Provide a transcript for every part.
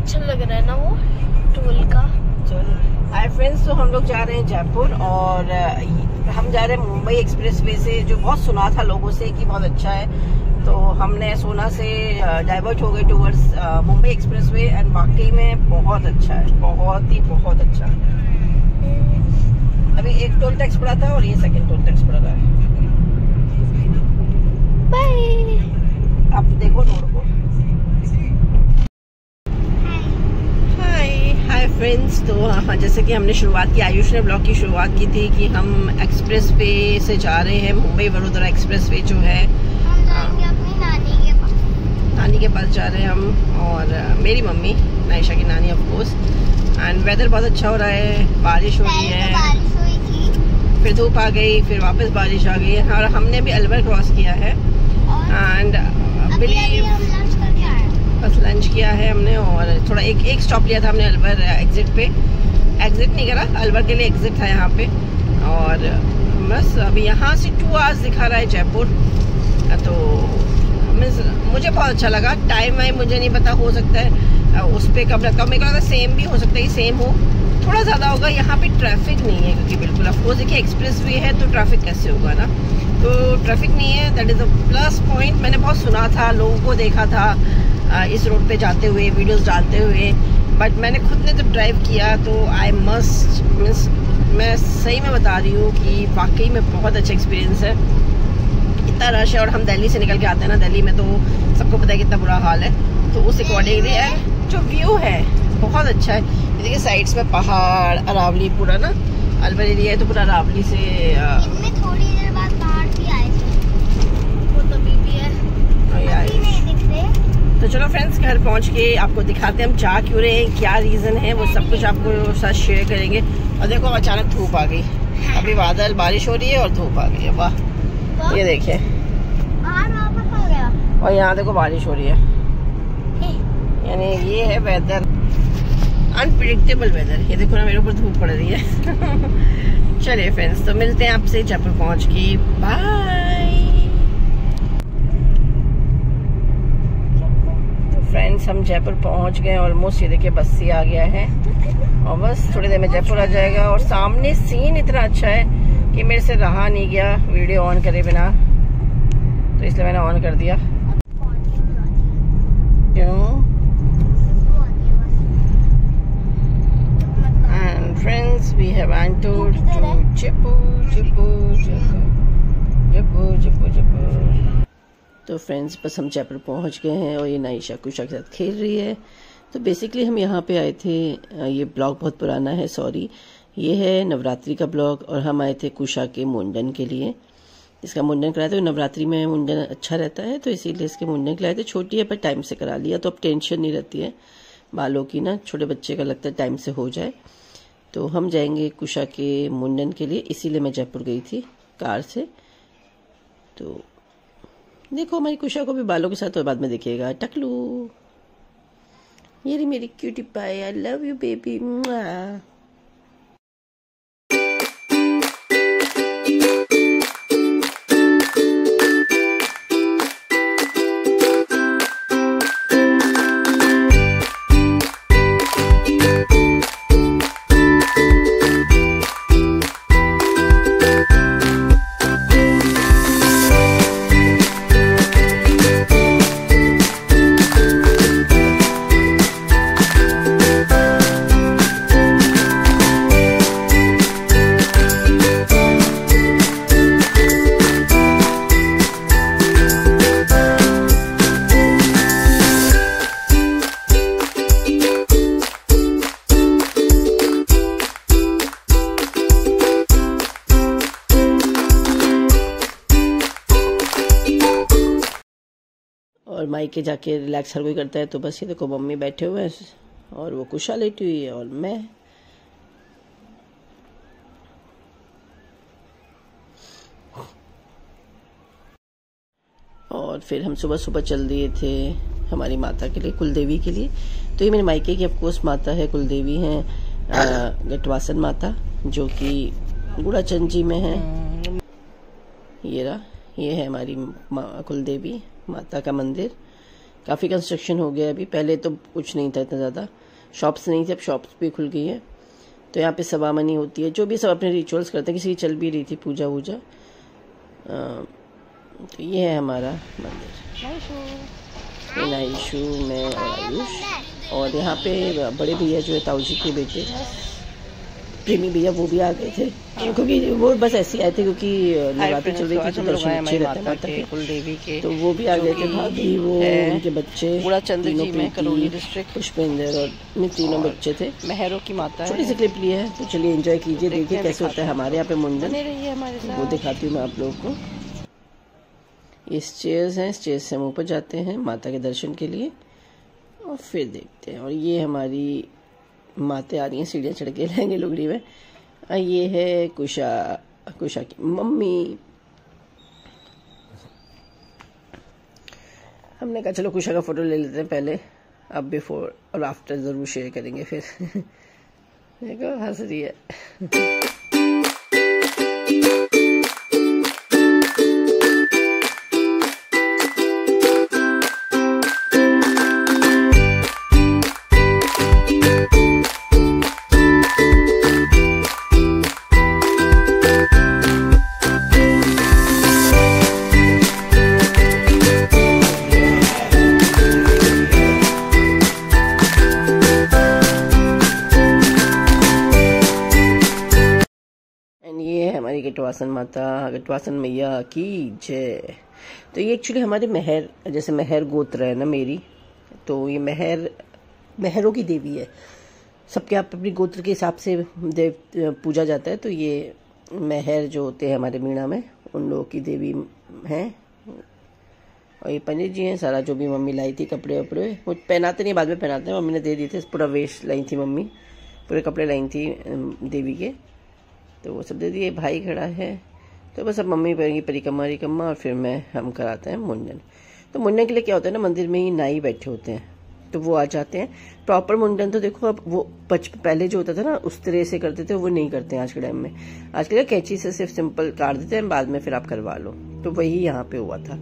अच्छा लग रहा है ना वो टोल का। हाय फ्रेंड्स, तो हम लोग जा रहे हैं जयपुर और हम जा रहे हैं मुंबई एक्सप्रेसवे से, जो बहुत सुना था लोगों से कि बहुत अच्छा है। तो हमने सोना से डाइवर्ट हो गए टूवर्ड्स मुंबई एक्सप्रेसवे एंड वाकई में बहुत अच्छा है, बहुत अच्छा। अभी एक टोल टैक्स पड़ा था और ये सेकंड टोल टैक्स पड़ रहा है। बाय। आप देखो रोड को। हाय फ्रेंड्स, तो हाँ, जैसे कि हमने शुरुआत की, आयुष ने ब्लॉग की शुरुआत की थी कि हम एक्सप्रेस वे से जा रहे हैं, मुंबई वडोदरा एक्सप्रेस वे जो है, हम जाएंगे अपनी नानी के पास जा रहे हैं हम और मेरी मम्मी, नायशा की नानी ऑफ कोर्स। एंड वेदर बहुत अच्छा हो रहा है, बारिश हो रही है, बारिश हुई थी, फिर धूप आ गई, फिर वापस बारिश आ गई और हमने भी अलवर क्रॉस किया है एंड बस लंच किया है हमने और थोड़ा एक स्टॉप लिया था हमने अलवर एग्जिट पे। एग्जिट नहीं करा, अलवर के लिए एग्जिट था यहाँ पे। और बस अभी यहाँ से 2 आवर्स दिखा रहा है जयपुर। तो मुझे बहुत अच्छा लगा। टाइम वाइम मुझे नहीं पता, हो सकता है उस पर कब लगता है, मेरे को लगता है सेम भी हो सकता है, सेम हो, थोड़ा ज़्यादा होगा। यहाँ पे ट्रैफिक नहीं है क्योंकि बिल्कुल ऑफकोर्स देखिए एक्सप्रेस वे है तो ट्रैफिक कैसे होगा ना, तो ट्रैफिक नहीं है, that is a plus point. मैंने बहुत सुना था, लोगों को देखा था इस रोड पे जाते हुए, वीडियोस डालते हुए, बट मैंने खुद ने जब ड्राइव किया तो आई मस्ट मीन्स मैं सही में बता रही हूँ कि वाकई में बहुत अच्छा एक्सपीरियंस है। इतना रश है और हम दिल्ली से निकल के आते हैं ना, दिल्ली में तो सबको पता है कितना बुरा हाल है, तो उस अकॉर्डिंगली है जो व्यू है बहुत अच्छा है। देखिए साइड्स में पहाड़, अरावली पूरा ना, अलवर एरिया है तो पूरा अरावली से थोड़ी देर बाद पहाड़ भी आए थे, वो तभी भी है, अभी नहीं दिख रहे। तो चलो फ्रेंड्स, घर पहुंच के आपको दिखाते हैं हम जा क्यों रहे हैं, क्या रीज़न है, वो सब कुछ आपको साथ शेयर करेंगे। और देखो अचानक धूप आ गई, अभी बादल, बारिश हो रही है और धूप आ गई है, वाह, ये देखिए। और यहाँ देखो बारिश हो रही है, यानी ये है वेदर, अनप्रिडिक्टेबल वेदर। ये देखो ना, मेरे ऊपर धूप पड़ रही है। चलिए फ्रेंड्स, तो मिलते हैं आपसे जयपुर पहुँच के, बाय। फ्रेंड्स, हम जयपुर पहुंच गए ऑलमोस्ट। ये देखिए बस्सी आ गया है और बस थोड़ी देर में जयपुर आ जाएगा। और सामने सीन इतना अच्छा है कि मेरे से रहा नहीं गया वीडियो ऑन करे बिना, तो इसलिए मैंने ऑन कर दिया। क्यों? And friends, we have entered to Jaipur. तो फ्रेंड्स, बस हम जयपुर पहुंच गए हैं और ये नायशा कुशा के साथ खेल रही है। तो बेसिकली हम यहाँ पे आए थे, ये ब्लॉग बहुत पुराना है, सॉरी, ये है नवरात्रि का ब्लॉग और हम आए थे कुशा के मुंडन के लिए। इसका मुंडन कराया था, नवरात्रि में मुंडन अच्छा रहता है तो इसीलिए इसके मुंडन के लिए आए थे। छोटी है पर टाइम से करा लिया तो अब टेंशन नहीं रहती है बालों की ना, छोटे बच्चे का लगता है टाइम से हो जाए। तो हम जाएंगे कुशा के मुंडन के लिए, इसीलिए मैं जयपुर गई थी कार से। तो देखो हमारी कुशा को भी बालों के साथ तो बाद में देखिएगा। टकलू, ये रही मेरी cutie pie, I love you baby. और मायके जाके रिलैक्स हर कोई करता है, तो बस ये देखो मम्मी बैठे हुए हैं और वो कुशा लेटी हुई है और मैं। और फिर हम सुबह सुबह चल दिए थे हमारी माता के लिए, कुलदेवी के लिए। तो ये मेरे मायके की ऑफकोर्स माता है, कुलदेवी हैं, गटवासन माता, जो कि गुड़ाचंद जी में है। ये है हमारी कुलदेवी माता का मंदिर। काफ़ी कंस्ट्रक्शन हो गया है अभी, पहले तो कुछ नहीं था इतना ज़्यादा, शॉप्स नहीं थी, अब शॉप्स भी खुल गई है। तो यहाँ पे सवामनी होती है, जो भी सब अपने रिचुअल्स करते हैं, किसी की चल भी रही थी पूजा वूजा। तो ये है हमारा मंदिर, नाइशू में और आयुष। और यहाँ पे बड़े भैया जो है ताऊ जी के बेटे प्रेमी भैया, वो भी आ गए थे, क्योंकि वो बस ऐसे आए थे क्योंकि नवरात्रि चल रही थी तो दर्शन अच्छे रहते हैं माता के, कुलदेवी के, तो वो भी आ गए थे। भाभी, वो उनके बच्चे, तीनों डिस्ट्रिक्ट, पुष्पेंद्र और तीनों बच्चे थे। मेहरों की माता, छोटी सी क्लिप ली है, तो चलिए एंजॉय कीजिए, देखिए कैसे होता है हमारे यहाँ पे मुंडन, वो दिखाती हूँ मैं आप लोगों को। ये स्टेयर्स हैं, स्टेयर्स से हम ऊपर जाते हैं माता के दर्शन के लिए और फिर देखते हैं। और ये हमारी माते आ रही हैं, सीढ़ियाँ चढ़ के लहंगे लुगड़ी में। ये है कुशा की मम्मी। हमने कहा चलो कुशा का फोटो ले लेते हैं पहले, अब बिफोर और आफ्टर ज़रूर शेयर करेंगे फिर। देखो हंस रही है। हमारी गटवासन माता, गटवासन मैया की जय। तो ये एक्चुअली हमारे मेहर, जैसे मेहर गोत्र है ना मेरी, तो ये मेहरों की देवी है। सबके आप अपनी गोत्र के हिसाब से देव पूजा जाता है। तो ये मेहर जो होते हैं हमारे मीणा में, उन लोगों की देवी हैं। और ये पंडित जी हैं। सारा जो भी मम्मी लाई थी कपड़े वपड़े, वो पहनाते नहीं, बाद में पहनाते हैं, मम्मी ने दे दिए थे। पूरा वेश लाई थी मम्मी, पूरे कपड़े लाई थी देवी के, तो वो सब दे दिए। भाई खड़ा है, तो बस अब मम्मी करेंगी परिक्रमा और फिर हम कराते हैं मुंडन। तो मुंडन के लिए क्या होता है ना, मंदिर में ही नाई बैठे होते हैं, तो वो आ जाते हैं। प्रॉपर मुंडन तो देखो अब वो पहले जो होता था ना उस तरह से करते थे, वो नहीं करते हैं आज के टाइम में। आज के कैंची से सिर्फ सिंपल काट देते हैं, बाद में फिर आप करवा लो। तो वही यहाँ पे हुआ था।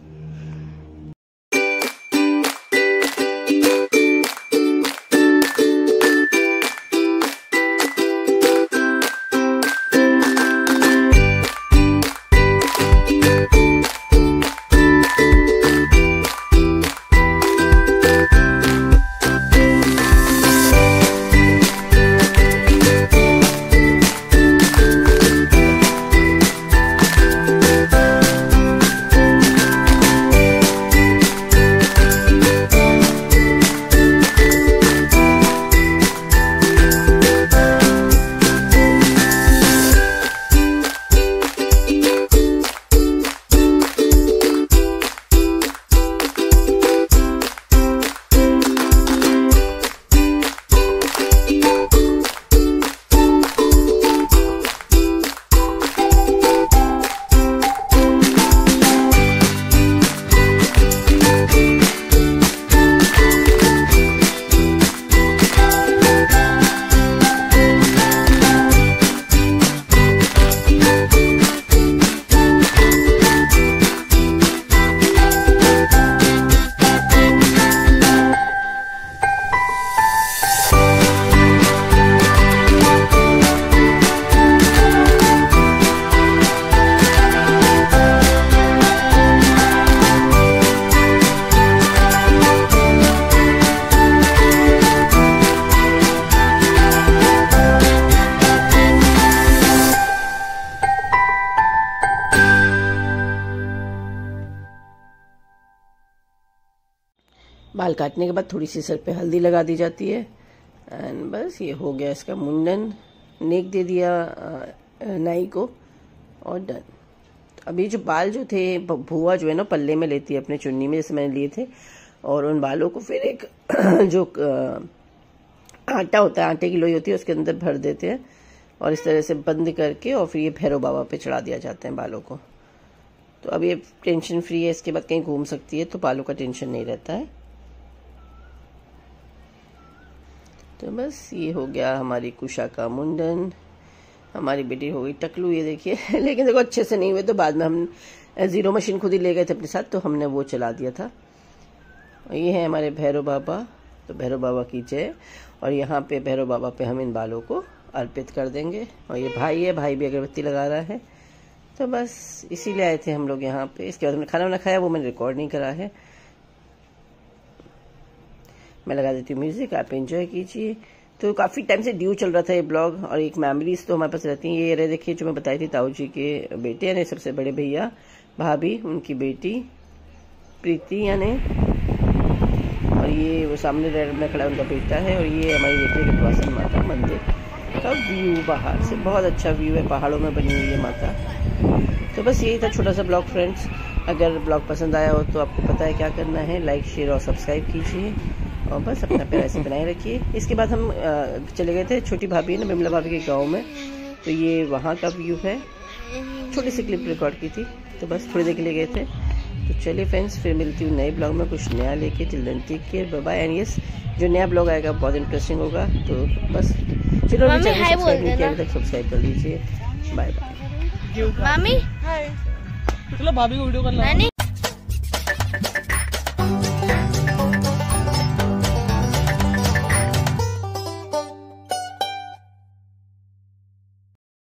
बाल काटने के बाद थोड़ी सी सर पे हल्दी लगा दी जाती है एंड बस ये हो गया इसका मुंडन। नेक दे दिया नाई को और डन। अभी जो बाल जो थे भुआ जो है ना पल्ले में लेती है अपने चुन्नी में, जैसे मैंने लिए थे, और उन बालों को फिर एक जो आटा होता है, आटे की लोई होती है, उसके अंदर भर देते हैं और इस तरह से बंद करके और फिर ये भैरव बाबा पे चढ़ा दिया जाता है बालों को। तो अब ये टेंशन फ्री है, इसके बाद कहीं घूम सकती है तो बालों का टेंशन नहीं रहता है। तो बस ये हो गया हमारी कुशा का मुंडन। हमारी बेटी हो गई टकलू, ये देखिए। लेकिन देखो अच्छे से नहीं हुए, तो बाद में हम जीरो मशीन खुद ही ले गए थे अपने साथ, तो हमने वो चला दिया था और ये है हमारे भैरव बाबा, तो भैरव बाबा की जय। और यहाँ पे भैरव बाबा पे हम इन बालों को अर्पित कर देंगे। और ये भाई है, भाई भी अगरबत्ती लगा रहा है। तो बस इसीलिए आए थे हम लोग यहाँ पे। इसके बाद हमने खाना वाना खाया, वो मैंने रिकॉर्ड नहीं करा है। मैं लगा देती हूँ म्यूजिक, आप एंजॉय कीजिए। तो काफ़ी टाइम से ड्यू चल रहा था ये ब्लॉग, और एक मेमोरीज तो हमारे पास रहती हैं। ये रहे देखिए, जो मैं बताई थी, ताऊ जी के बेटे यानी सबसे बड़े भैया, भाभी, उनकी बेटी प्रीति यानी, और ये वो सामने रेड में खड़ा उनका बेटा है। और ये हमारी बेटे के प्रवासन माता मंदिर का व्यू बाहर से, बहुत अच्छा व्यू है, पहाड़ों में बनी हुई है माता। तो बस यही था छोटा सा ब्लॉग फ्रेंड्स। अगर ब्लॉग पसंद आया हो तो आपको पता है क्या करना है, लाइक शेयर और सब्सक्राइब कीजिए, और बस अपना प्यार ऐसे बनाए रखिए। इसके बाद हम चले गए थे छोटी भाभी है ना, बिमला भाभी के गाँव में। तो ये वहाँ का व्यू है, छोटी सी क्लिप रिकॉर्ड की थी, तो बस थोड़ी देर के लिए गए थे। तो चलिए फ्रेंड्स, फिर मिलती हूँ नए ब्लॉग में कुछ नया लेके। Till then take care, bye bye. And yes, जो नया ब्लॉग आएगा बहुत इंटरेस्टिंग होगा। तो बस चलो, अभी तक सब्सक्राइब कर लीजिए। Bye bye. मामी, चलो भाभी को वीडियो करना।